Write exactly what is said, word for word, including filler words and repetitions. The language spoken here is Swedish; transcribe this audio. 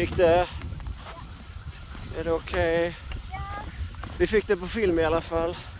gick det? Är det okej? Okay? Vi fick det på film i alla fall.